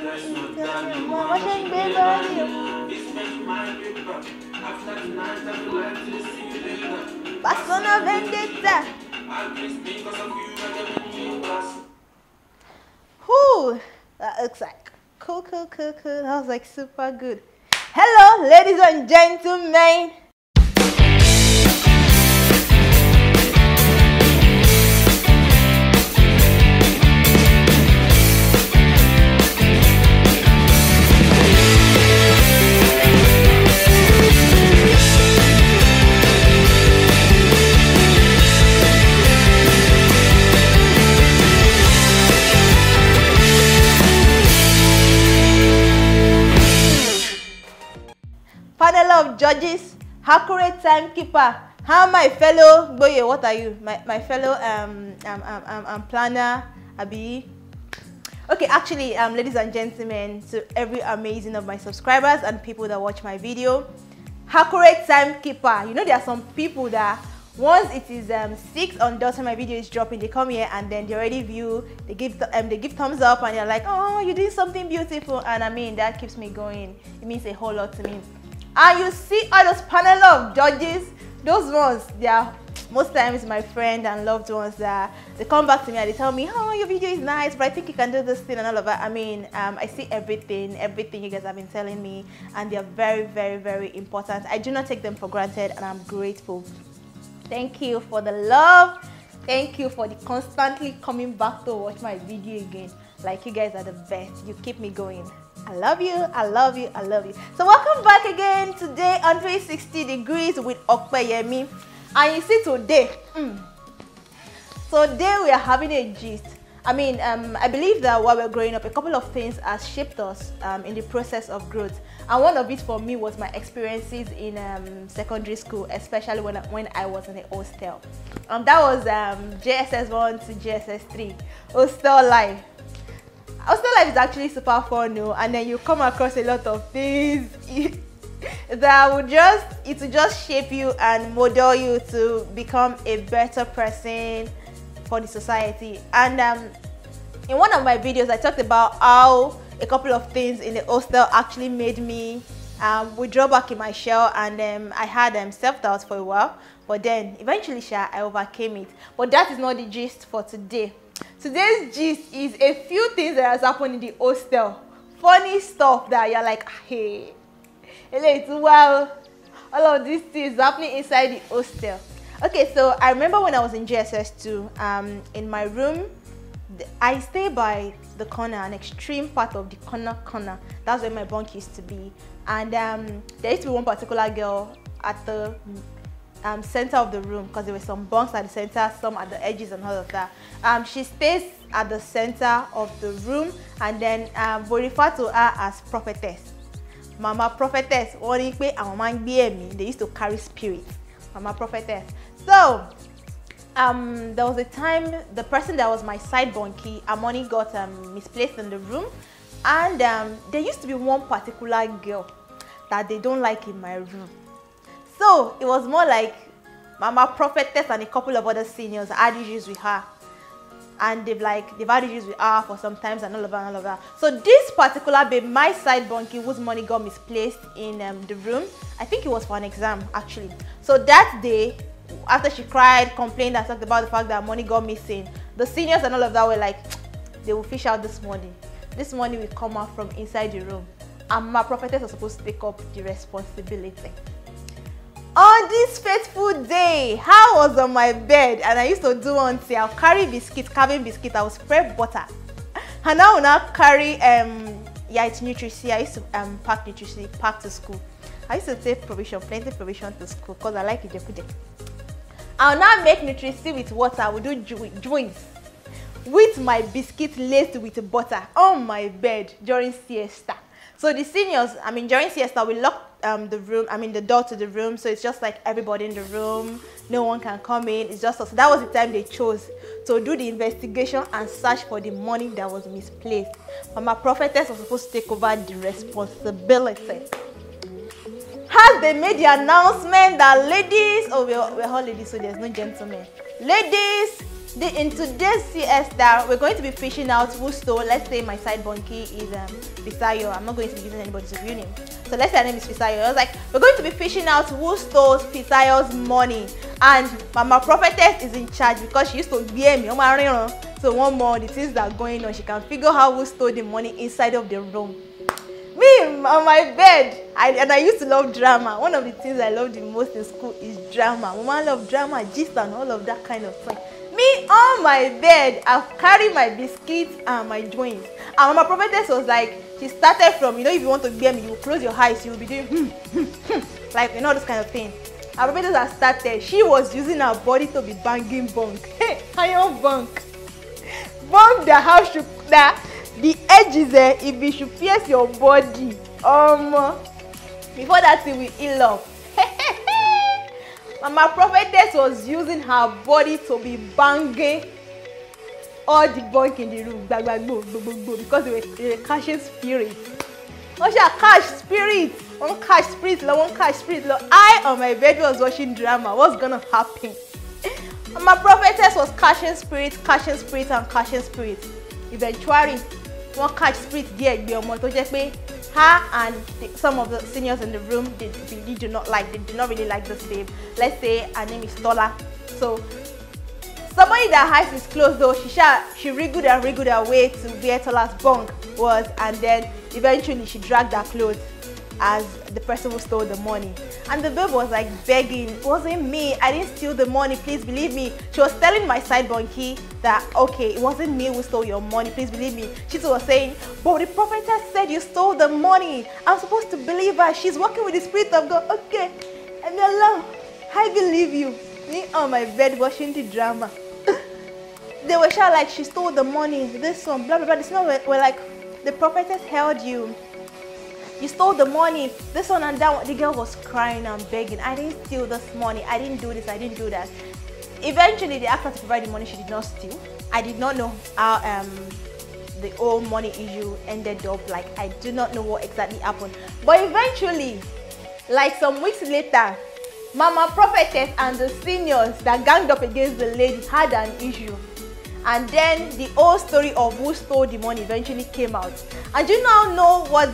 Persona Vendetta. Whew, that looks like cool. That was like super good. Hello, ladies and gentlemen. Panel of judges, accurate timekeeper. How my fellow boy, what are you? My fellow planner, Abi. Okay, actually, ladies and gentlemen, to every amazing of my subscribers and people that watch my video, accurate timekeeper. You know, there are some people that once it is 6 on dot when my video is dropping, they come here and then they already view, they give thumbs up and they're like, oh, you're doing something beautiful, and I mean that keeps me going. It means a whole lot to me. And you see all those panel of judges, those ones, they are most times my friend and loved ones that they come back to me and they tell me, oh, your video is nice, but I think you can do this thing and all of that. I mean, I see everything you guys have been telling me, and they are very, very, very important. I do not take them for granted, and I'm grateful. Thank you for the love. Thank you for the constantly coming back to watch my video again. Like, you guys are the best. You keep me going. I love you, I love you, I love you. So welcome back again today on 360 Degrees with Okpeyemi. And you see today, today we are having a gist. I mean, I believe that while we're growing up, a couple of things has shaped us in the process of growth. And one of it for me was my experiences in secondary school, especially when I was in a hostel. That was JSS 1 to JSS 3, hostel life. Hostel life is actually super fun, no? And then you come across a lot of things that will just shape you and model you to become a better person for the society. And in one of my videos, I talked about how a couple of things in the hostel actually made me withdraw back in my shell, and I had self-doubt for a while, but then eventually I overcame it. But that is not the gist for today. Today's gist is a few things that has happened in the hostel. Funny stuff that you're like, hey, well, all of these things happening inside the hostel. Okay, so I remember when I was in JSS 2, in my room, I stay by the corner, an extreme part of the corner. That's where my bunk used to be. And there used to be one particular girl at the center of the room, because there were some bunks at the center, some at the edges and all of that. She stays at the center of the room, and then we refer to her as prophetess. Mama prophetess. They used to carry spirit. Mama prophetess. So there was a time the person that was my side bunkie, Amoni, got misplaced in the room, and there used to be one particular girl that they don't like in my room. So it was more like Mama prophetess and a couple of other seniors had issues with her, and they've had issues with her for some times and all of that. So this particular babe, my side bunkie, whose money got misplaced in the room, I think it was for an exam actually. So that day, after she cried, complained, and talked about the fact that money got missing, the seniors and all of that were like, they will fish out this money. This money will come out from inside the room, and my prophetess was supposed to take up the responsibility. On this fateful day, I was on my bed, and I used to do one thing. I'll carry biscuit, carving biscuit, I will spread butter, and I will now carry it's Nutri-C. I used to pack Nutri-C, pack to school. I used to take provision, plenty provision to school, because I like it. I'll now make Nutri-C with water. I will do joints with my biscuit laced with butter on my bed during siesta. So the seniors, during siesta, we lock the door to the room, so it's just like everybody in the room, no one can come in, it's just us. That was the time they chose to do the investigation and search for the money that was misplaced. But my prophetess was supposed to take over the responsibility. As they made the announcement that ladies, we're all ladies, so there's no gentlemen. Ladies, In today's siesta, we're going to be fishing out who stole. Let's say my side bunkie is Fisayo. I'm not going to be using anybody's real name. So let's say her name is Fisayo. I was like, we're going to be fishing out who stole Fisayo's money. And Mama Prophetess is in charge because she used to hear me. So one more, the things that are going on, she can figure out who stole the money inside of the room. Me on my bed, I used to love drama. One of the things I love the most in school is drama. Mama love drama, gist and all of that kind of thing. Me on my bed, I've carried my biscuits and my joints. And Mama Prophetess was like, she started from, you know, if you want to bear me, you close your eyes, you will be doing like, you know, this kind of thing. Mama Prophetess has started. She was using her body to be banging bunk. Hey, iron bunk. Bunk that have should that the edges if it should pierce your body. Before that thing will heal up. Mama Prophetess was using her body to be banging all the bunk in the room, because they were catching spirits. What's your catch spirit? One catch spirit, one catch spirit. I on my bed was watching drama. What's gonna happen? Mama Prophetess was catching spirits, and catching spirits. Eventually, one catch spirit there, her and some of the seniors in the room they do not really like this babe. Let's say her name is Tola. So somebody that eyes is closed though, she wriggled her way to where Tola's bunk was, and then eventually she dragged her clothes as the person who stole the money. And the babe was like begging, it wasn't me, I didn't steal the money, please believe me. She was telling my side bunkie that, okay, it wasn't me who stole your money, please believe me. She was saying, but the prophetess said you stole the money. I'm supposed to believe her. She's working with the spirit of God. Okay, and Allah, I believe you. Me on my bed watching the drama. They were shouting like she stole the money, this one, blah, blah, blah. This one, we're like, the prophetess held you. You stole the money, this one and that one. The girl was crying and begging. I didn't steal this money. I didn't do this. I didn't do that. Eventually, they asked her to provide the money. She did not steal. I did not know how the whole money issue ended up. Like, I do not know what exactly happened. But eventually, like some weeks later, Mama Prophetess and the seniors that ganged up against the lady had an issue. And then the whole story of who stole the money eventually came out. And you now know what the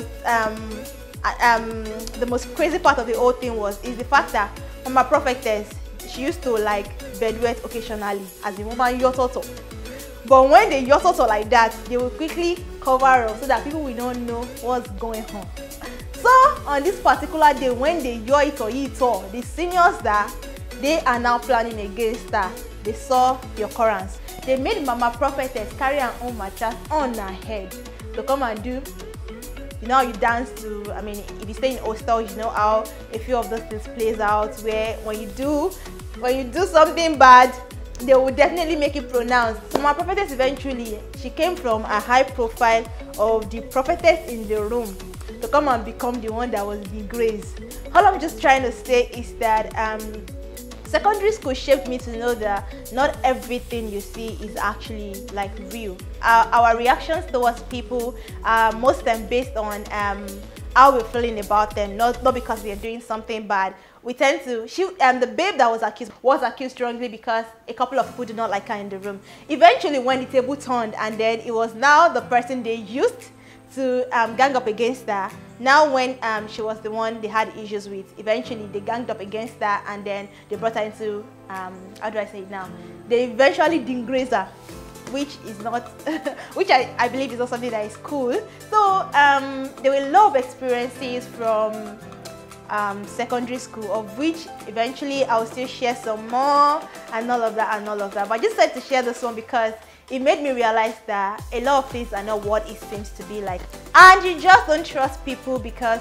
most crazy part of the whole thing was, is the fact that Mama Prophetess, she used to like bedwet occasionally as a woman yototo. But when they yototo like that, they will quickly cover up so that people will not know what's going on. So on this particular day, when they yo it or eat all, the seniors that they are now planning against her, they saw the occurrence. They made Mama Prophetess carry her own mattress on her head to come and do, you know how you dance to, I mean, if you stay in hostel, you know how a few of those things plays out, where when you do something bad, they will definitely make it pronounced. So Mama Prophetess eventually, she came from a high profile of the prophetess in the room to come and become the one that was disgraced. All I'm just trying to say is that secondary school shaped me to know that not everything you see is actually like real. Our reactions towards people are most of them based on how we're feeling about them, not because they're doing something bad. We tend to, the babe that was accused strongly because a couple of people did not like her in the room. Eventually when the table turned, and then it was now the person they used to gang up against her. Now when she was the one they had issues with, eventually they ganged up against her, and then they brought her into, how do I say it now? They eventually disgraced her, which is not, which I believe is not something that is cool. So there were a lot of experiences from secondary school, of which eventually I'll still share some more and all of that. But I just decided to share this one because it made me realize that a lot of things are not what it seems to be like. And you just don't trust people because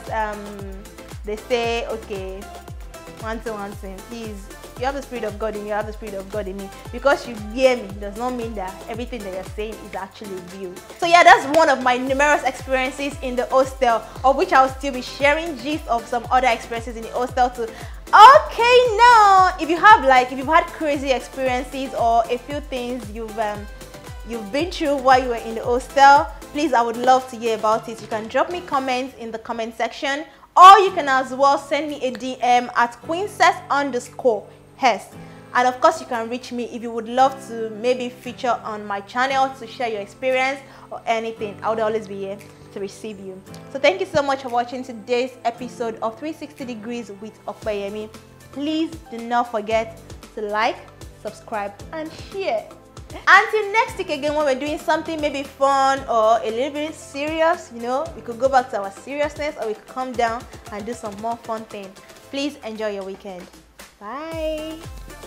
they say, okay, one thing, please, you have the Spirit of God in you, you have the Spirit of God in me. Because you hear me does not mean that everything that you're saying is actually real. So yeah, that's one of my numerous experiences in the hostel, of which I'll still be sharing gist of some other experiences in the hostel too. Okay, now if you've had crazy experiences or a few things you've been through while you were in the hostel, please, I would love to hear about it. You can drop me comments in the comment section, or you can as well send me a DM at Queencess_S. And of course, you can reach me if you would love to maybe feature on my channel to share your experience or anything. I would always be here to receive you. So thank you so much for watching today's episode of 360 Degrees with Opeyemi. Please do not forget to like, subscribe, and share. Until next week again, when we're doing something maybe fun or a little bit serious, you know, we could go back to our seriousness or we could come down and do some more fun things. Please enjoy your weekend. Bye.